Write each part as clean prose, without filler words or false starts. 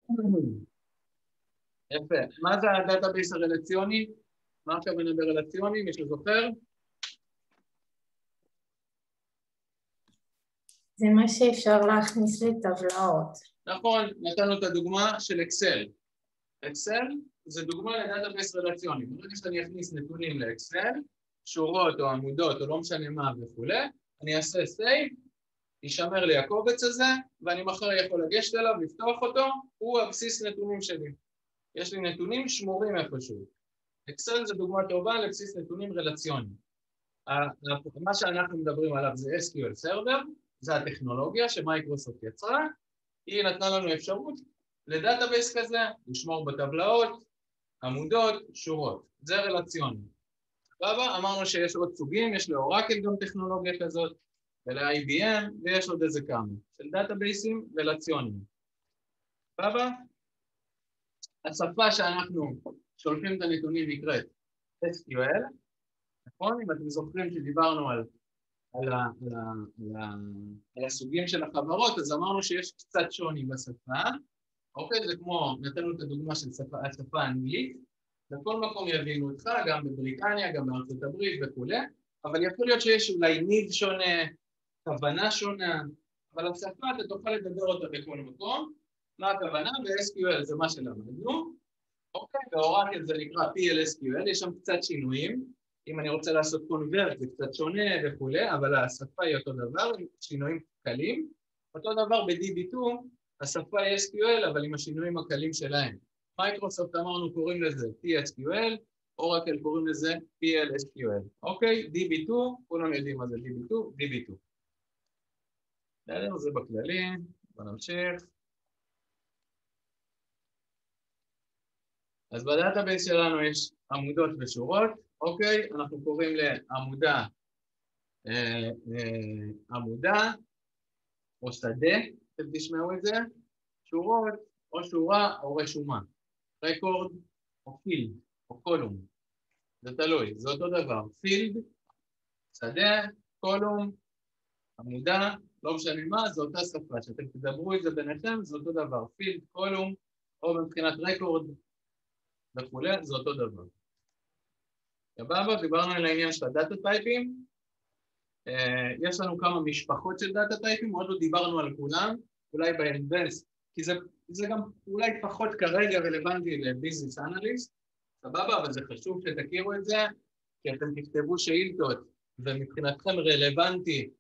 יפה. מה זה הדאטאבייס הרלציוני? מה הכוונה ברלציוני? מישהו זוכר? זה מה שאפשר להכניס לטבלאות. נכון, נתנו את הדוגמה של אקסל. אקסל זה דוגמה לדאטאבייס רלציוני. ברגע שאני אכניס נתונים לאקסל, שורות או עמודות או לא משנה מה וכו', אני אעשה סייב, יישמר לי הקובץ הזה, ואני מחר יכול לגשת אליו, לפתוח אותו, הוא הבסיס נתונים שלי. יש לי נתונים שמורים איפשהו. אקסל זה דוגמה טובה לבסיס נתונים רלציוני. מה שאנחנו מדברים עליו זה SQL Server, זה הטכנולוגיה שמייקרוסופט יצרה, היא נתנה לנו אפשרות לדאטאבייס כזה, לשמור בטבלאות, עמודות, שורות. זה רלציוני. סבבה, אמרנו שיש עוד סוגים, יש לאורקל גם טכנולוגיה כזאת, ול-IBM, ויש עוד איזה כמה, של דאטאבייסים רלציוניים. סבבה? השפה שאנחנו שולחים את הנתונים נקראת SQL, נכון? אם אתם זוכרים שדיברנו על הסוגים של החברות, אז אמרנו שיש קצת שוני בשפה, אוקיי? זה כמו, נתנו את הדוגמה של השפה האנגלית, בכל מקום יבינו אותך, גם בבריטניה, גם בארצות הברית וכו', אבל יכול להיות שיש אולי ניד שונה, כוונה שונה, אבל השפה אתה תוכל לדבר אותה בכל מקום. מה הכוונה? ב-SQL זה מה שלמדנו, אוקיי? באורקל זה נקרא PLSQL, יש שם קצת שינויים, אם אני רוצה לעשות קונברט זה קצת שונה וכו', אבל השפה היא אותו דבר, שינויים קלים. אותו דבר ב-DB2, השפה היא SQL, אבל עם השינויים הקלים שלהם. מייקרוסופט אמרנו קוראים לזה TSQL, אורקל קוראים לזה PLSQL. אוקיי, DB2, כולם יודעים מה זה DB2, DB2. זה בכללי, בוא נמשיך. אז בדאטאבייס שלנו יש עמודות ושורות, אוקיי? אנחנו קוראים לעמודה עמודה או שדה, אתם תשמעו את זה, שורות או שורה או רשומה, רקורד או פילד או קולום, זה תלוי, זה אותו דבר, פילד, שדה, קולום, עמודה, לא משנה מה, זה אותה שפה, שאתם תדברו את זה ביניכם, זה אותו דבר, פילד, קולום, או מבחינת רקורד וכו', זה אותו דבר. סבבה, דיברנו על העניין של הדאטה טייפים, יש לנו כמה משפחות של דאטה טייפים, עוד לא דיברנו על כולם, אולי באדוונס, כי זה גם אולי פחות כרגע רלוונטי לביזנס אנליסט, סבבה, אבל זה חשוב שתכירו את זה, כי אתם תכתבו שאילתות, ומבחינתכם רלוונטי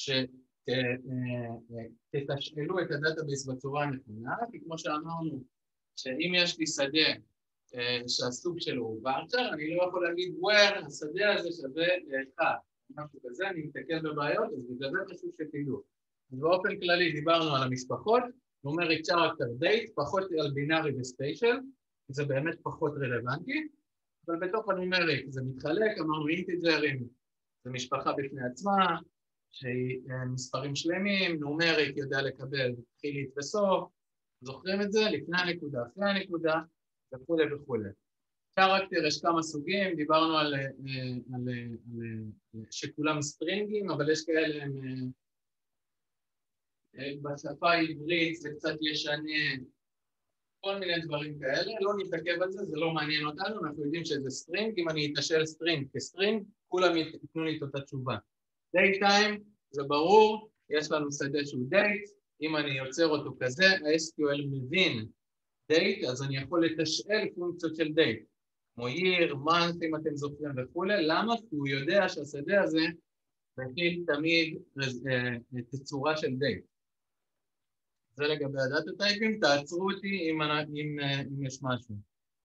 שתתשאלו את הדאטאבייס בצורה הנכונה, כי כמו שאמרנו, שאם יש לי שדה שהסוג שלו הוא ורצ'ר, אני לא יכול להגיד where השדה הזה שווה לאחד. משהו כזה, אני מתקל בבעיות, אז בגלל זה חשוב שתדעו. אז באופן כללי דיברנו על המשפחות, numeric character date, פחות על בינארי וספיישל, זה באמת פחות רלוונטי, אבל בתוך הנומריק זה מתחלק, אמרנו אינטג'רים, זה משפחה בפני עצמה, שהיא מספרים שלמים, נומריק יודע לקבל תחילית וסוף, זוכרים את זה? לפני הנקודה, אחרי הנקודה, וכו' וכו'. קרקטר יש כמה סוגים, דיברנו על שכולם סטרינגים, אבל יש כאלה בשפה העברית, זה קצת ישנה, כל מיני דברים כאלה, לא נתעכב על זה, זה לא מעניין אותנו, אנחנו יודעים שזה סטרינג, אם אני אתשאל סטרינג כסטרינג, כולם יתנו לי את אותה תשובה. Daytime, זה ברור, יש לנו שדה שהוא date, אם אני יוצר אותו כזה, ה-SQL מבין date, אז אני יכול לתשאל פונקציות של date, כמו year, month, אם אתם זוכרים וכו', למה? כי הוא יודע שהשדה הזה מכיל תמיד תצורה של date. זה לגבי הדאטה טייפים, תעצרו אותי אם יש משהו.